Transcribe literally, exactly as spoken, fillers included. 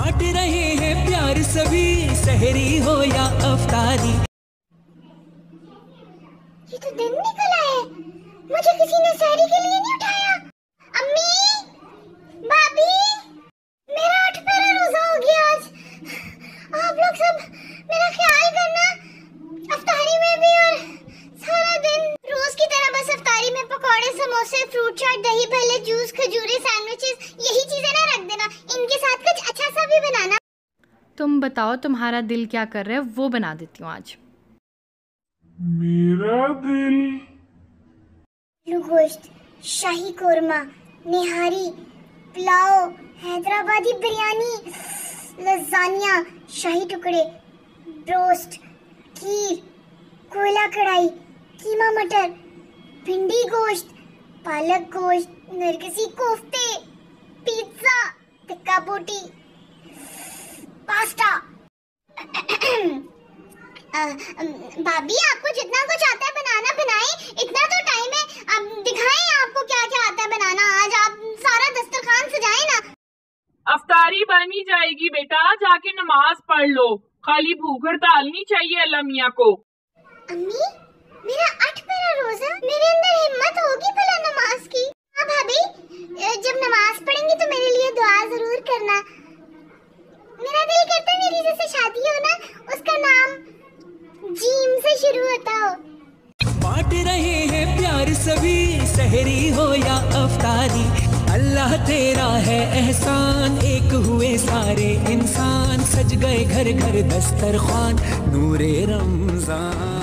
बांट रहे हैं प्यार सभी, सहरी हो या अफ्तारी। ये तो दिन निकला है, मुझे किसी ने सहरी के लिए नहीं उठाया। अम्मी, भाभी, मेरा आठ पैरा रोजा हो गया आज। आप लोग सब मेरा ख्याल करना, अफ्तारी में भी और सारा दिन। रोज की तरह बस अफ्तारी में पकौड़े, समोसे, फ्रूट चाट, दही भल्ले, जूस, खजूरे, सैंडविचेस, यही चीजें ना रख देना। इनके साथ कुछ अच्छा सा भी बनाना। तुम बताओ तुम्हारा दिल क्या कर रहा है, वो बना देती हूँ आज। मेरा दिल आलू गोश्त, शाही कोरमा, निहारी, पुलाव, हैदराबादी बिरयानी, लजानिया, शाही टुकड़े, ब्रोस्ट, खीर, कोयला कढ़ाई, कीमा मटर, भिंडी गोश्त, पालक गोश्त, नरगिसी कोफ्ते, पिज्जा, टिक्का बोटी, पास्ता। भाभी, आपको जितना कुछ आता है बनाना बनाएं, इतना तो टाइम है। अब दिखाएं आपको क्या क्या आता है बनाना। आज आप सारा दस्तरखान सजाएं ना। अफ्तारी बन ही जाएगी बेटा, जाके नमाज पढ़ लो। खाली भूख हड़ताल नहीं चाहिए अल्लाह मियाँ को। अम्मी, मेरा आठ पैरा रोजा, मेरे अंदर हिम्मत होगी भला नमाज की। हाँ भाभी, जब नमाज पढ़ेंगी तो मेरे लिए दुआ जरूर करना। मेरा दिल करता है मेरी जैसे शादी हो ना, उसका नाम जीम से शुरू होता हो। बांट रहे हैं प्यार सभी, सहरी हो या अफ्तारी। अल्लाह तेरा है एहसान, एक हुए सारे इंसान। सज गए घर घर दस्तरखान, नूरे रमजान।